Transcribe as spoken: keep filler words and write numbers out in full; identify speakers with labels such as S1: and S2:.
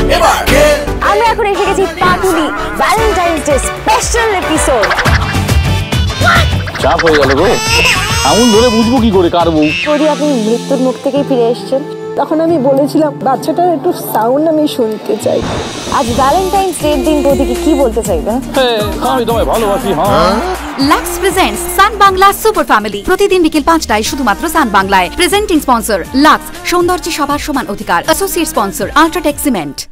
S1: আমরা এখন এসে গেছি Patuli Valentine's day special episode.
S2: চাপ হয়ে গেল গো, আঙুল ধরে বুঝবো কি করে কার বউ।
S1: যদি আপনি মৃত্যুর মুখ থেকেই ফিরে এসেছেন,
S3: তখন আমি বলেছিলাম বাচ্চাটার একটু সাউন্ড আমি শুনতে চাই।
S1: আজ ভ্যালেন্টাইন্স ডের দিন বৌদিকে কি বলতে চাইবে?
S2: আমি তোমায় ভালোবাসি। হ্যাঁ,
S4: Lux presents Sun Bangla super family প্রতিদিন বিকেল পাঁচটায় শুধুমাত্র সান বাংলায়। প্রেজেন্টিং স্পন্সর লাক্স, সৌন্দর্যে সবার সমান অধিকার। Associate sponsor UltraTech cement.